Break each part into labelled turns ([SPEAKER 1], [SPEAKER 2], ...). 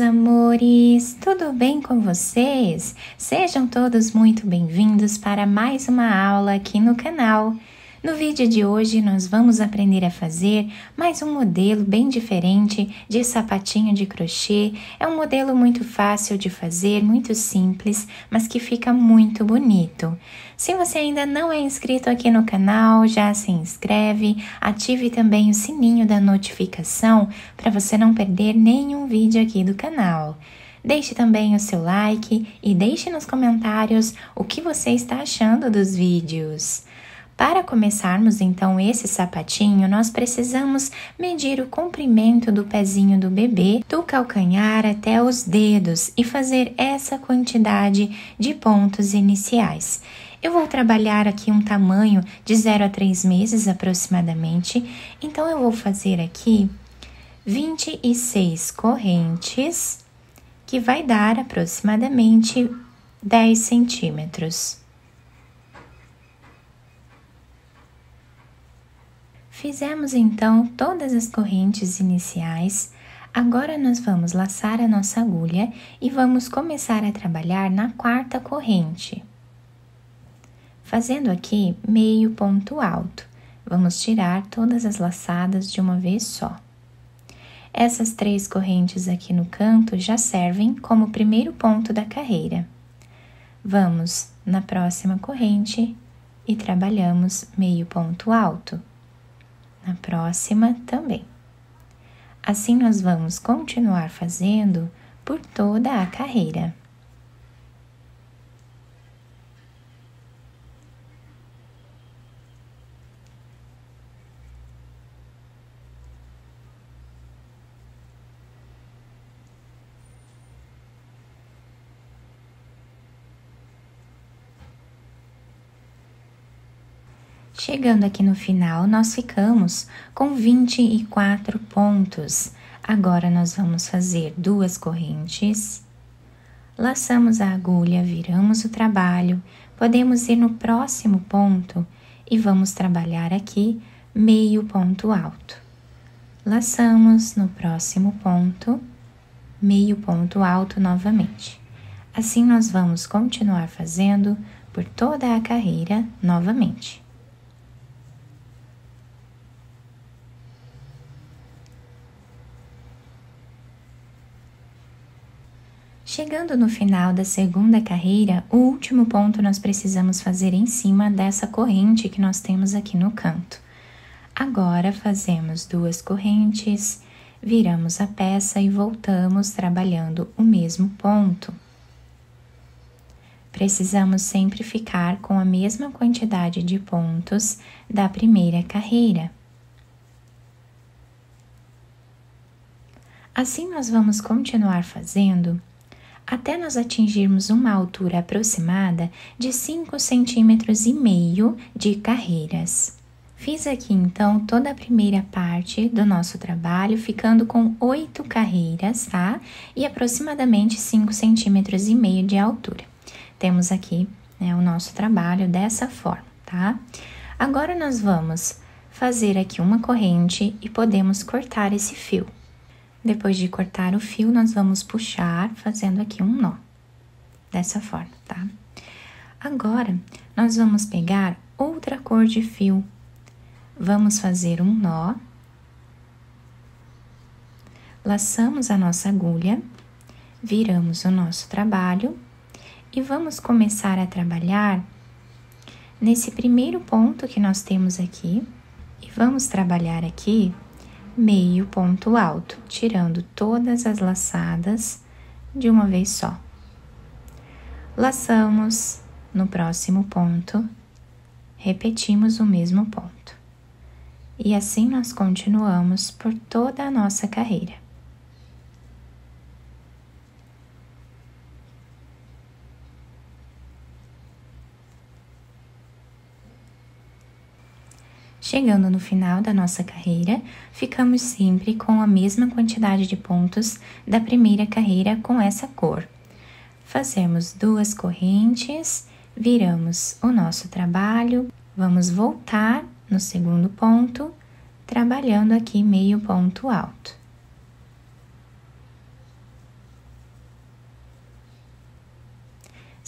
[SPEAKER 1] amores! Tudo bem com vocês? Sejam todos muito bem-vindos para mais uma aula aqui no canal. No vídeo de hoje nós vamos aprender a fazer mais um modelo bem diferente de sapatinho de crochê. É um modelo muito fácil de fazer, muito simples, mas que fica muito bonito. Se você ainda não é inscrito aqui no canal, já se inscreve, ative também o sininho da notificação para você não perder nenhum vídeo aqui do canal. Deixe também o seu like e deixe nos comentários o que você está achando dos vídeos. Para começarmos então esse sapatinho, nós precisamos medir o comprimento do pezinho do bebê, do calcanhar até os dedos e fazer essa quantidade de pontos iniciais. Eu vou trabalhar aqui um tamanho de 0 a 3 meses aproximadamente, então eu vou fazer aqui 26 correntes, que vai dar aproximadamente 10 centímetros. Fizemos então todas as correntes iniciais, agora nós vamos laçar a nossa agulha e vamos começar a trabalhar na quarta corrente. Fazendo aqui meio ponto alto, vamos tirar todas as laçadas de uma vez só. Essas 3 correntes aqui no canto já servem como primeiro ponto da carreira. Vamos na próxima corrente e trabalhamos meio ponto alto. Na próxima também. Assim nós vamos continuar fazendo por toda a carreira. Chegando aqui no final, nós ficamos com 24 pontos. Agora, nós vamos fazer 2 correntes, laçamos a agulha, viramos o trabalho, podemos ir no próximo ponto e vamos trabalhar aqui meio ponto alto. Laçamos no próximo ponto, meio ponto alto novamente. Assim, nós vamos continuar fazendo por toda a carreira novamente. Chegando no final da segunda carreira, o último ponto nós precisamos fazer em cima dessa corrente que nós temos aqui no canto. Agora, fazemos 2 correntes, viramos a peça e voltamos trabalhando o mesmo ponto. Precisamos sempre ficar com a mesma quantidade de pontos da primeira carreira. Assim, nós vamos continuar fazendo até nós atingirmos uma altura aproximada de 5,5 centímetros de carreiras. Fiz aqui então toda a primeira parte do nosso trabalho, ficando com 8 carreiras, tá? E aproximadamente 5,5 centímetros de altura. Temos aqui, né, o nosso trabalho dessa forma, tá? Agora nós vamos fazer aqui uma corrente e podemos cortar esse fio. Depois de cortar o fio, nós vamos puxar, fazendo aqui um nó, dessa forma, tá? Agora, nós vamos pegar outra cor de fio, vamos fazer um nó, laçamos a nossa agulha, viramos o nosso trabalho e vamos começar a trabalhar nesse primeiro ponto que nós temos aqui e vamos trabalhar aqui meio ponto alto, tirando todas as laçadas de uma vez só. Laçamos no próximo ponto, repetimos o mesmo ponto. E assim nós continuamos por toda a nossa carreira. Chegando no final da nossa carreira, ficamos sempre com a mesma quantidade de pontos da primeira carreira com essa cor. Fazemos 2 correntes, viramos o nosso trabalho, vamos voltar no segundo ponto, trabalhando aqui meio ponto alto.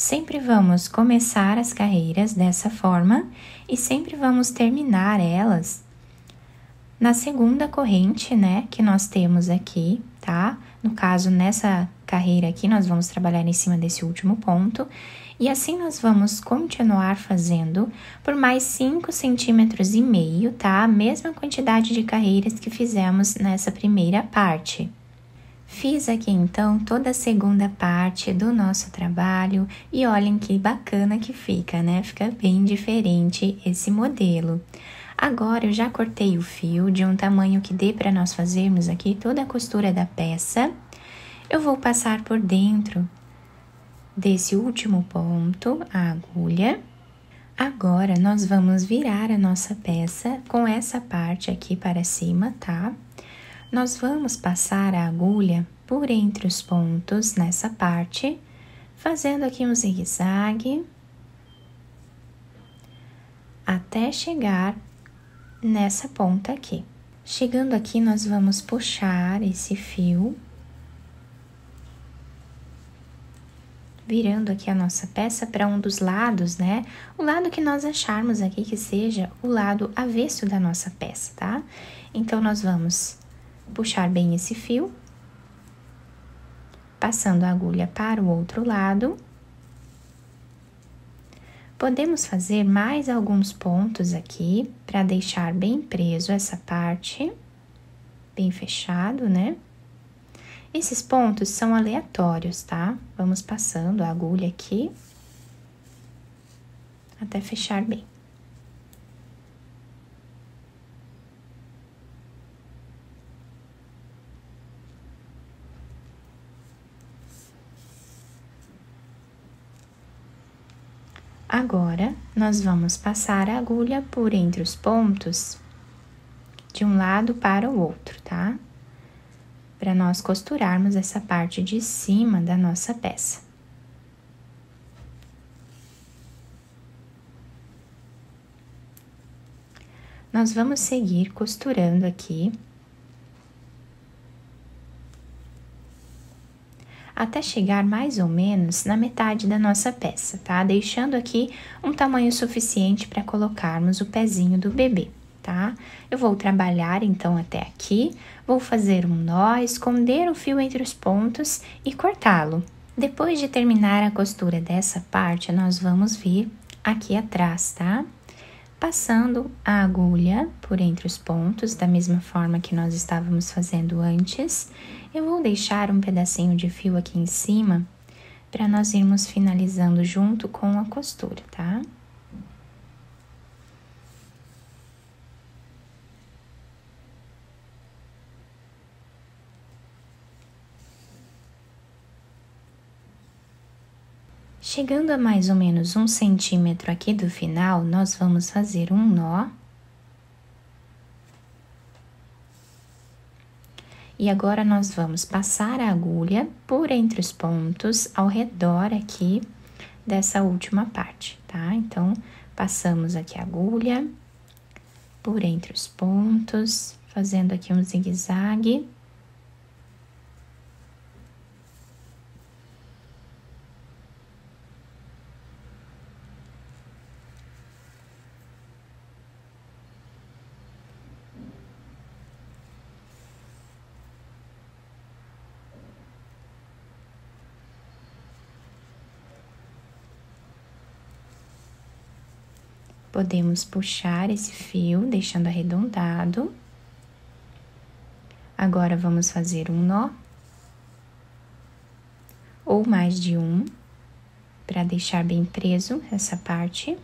[SPEAKER 1] Sempre vamos começar as carreiras dessa forma e sempre vamos terminar elas na segunda corrente, né, que nós temos aqui, tá? No caso, nessa carreira aqui, nós vamos trabalhar em cima desse último ponto. E assim nós vamos continuar fazendo por mais 5,5 centímetros, tá? A mesma quantidade de carreiras que fizemos nessa primeira parte. Fiz aqui então toda a segunda parte do nosso trabalho e olhem que bacana que fica, né? Fica bem diferente esse modelo. Agora eu já cortei o fio de um tamanho que dê para nós fazermos aqui toda a costura da peça. Eu vou passar por dentro desse último ponto a agulha. Agora nós vamos virar a nossa peça com essa parte aqui para cima, tá? Nós vamos passar a agulha por entre os pontos nessa parte, fazendo aqui um zigue-zague até chegar nessa ponta aqui. Chegando aqui, nós vamos puxar esse fio, virando aqui a nossa peça para um dos lados, né? O lado que nós acharmos aqui que seja o lado avesso da nossa peça, tá? Então, nós vamos puxar bem esse fio, passando a agulha para o outro lado. Podemos fazer mais alguns pontos aqui para deixar bem preso essa parte, bem fechado, né? Esses pontos são aleatórios, tá? Vamos passando a agulha aqui até fechar bem. Agora, nós vamos passar a agulha por entre os pontos de um lado para o outro, tá? Para nós costurarmos essa parte de cima da nossa peça. Nós vamos seguir costurando aqui até chegar mais ou menos na metade da nossa peça, tá? Deixando aqui um tamanho suficiente para colocarmos o pezinho do bebê, tá? Eu vou trabalhar então até aqui, vou fazer um nó, esconder o fio entre os pontos e cortá-lo. Depois de terminar a costura dessa parte, nós vamos vir aqui atrás, tá? Passando a agulha por entre os pontos, da mesma forma que nós estávamos fazendo antes. Eu vou deixar um pedacinho de fio aqui em cima para nós irmos finalizando junto com a costura, tá? Chegando a mais ou menos 1 centímetro aqui do final, nós vamos fazer um nó. E agora, nós vamos passar a agulha por entre os pontos, ao redor aqui dessa última parte, tá? Então, passamos aqui a agulha por entre os pontos, fazendo aqui um zigue-zague. Podemos puxar esse fio, deixando arredondado. Agora, vamos fazer um nó, ou mais de um, para deixar bem preso essa parte.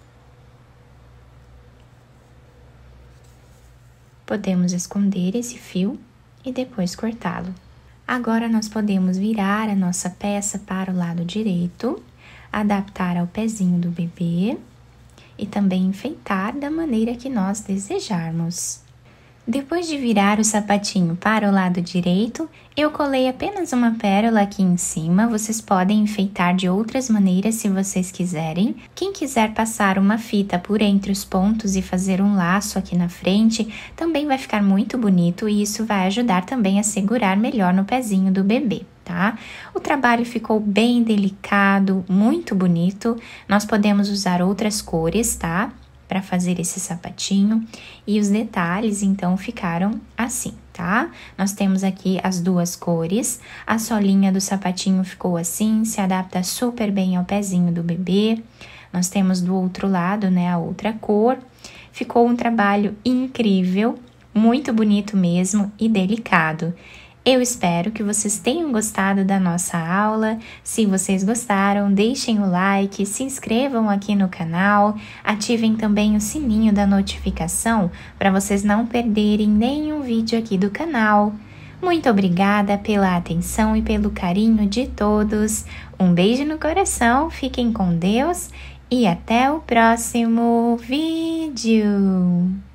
[SPEAKER 1] Podemos esconder esse fio e depois cortá-lo. Agora, nós podemos virar a nossa peça para o lado direito, adaptar ao pezinho do bebê e também enfeitar da maneira que nós desejarmos. Depois de virar o sapatinho para o lado direito, eu colei apenas uma pérola aqui em cima. Vocês podem enfeitar de outras maneiras se vocês quiserem. Quem quiser passar uma fita por entre os pontos e fazer um laço aqui na frente, também vai ficar muito bonito e isso vai ajudar também a segurar melhor no pezinho do bebê, tá? tá? O trabalho ficou bem delicado, muito bonito. Nós podemos usar outras cores, tá? Para fazer esse sapatinho. E os detalhes, então, ficaram assim, tá? Nós temos aqui as duas cores. A solinha do sapatinho ficou assim, se adapta super bem ao pezinho do bebê. Nós temos do outro lado, né, a outra cor. Ficou um trabalho incrível, muito bonito mesmo e delicado. Eu espero que vocês tenham gostado da nossa aula. Se vocês gostaram, deixem o like, se inscrevam aqui no canal, ativem também o sininho da notificação para vocês não perderem nenhum vídeo aqui do canal. Muito obrigada pela atenção e pelo carinho de todos. Um beijo no coração, fiquem com Deus e até o próximo vídeo!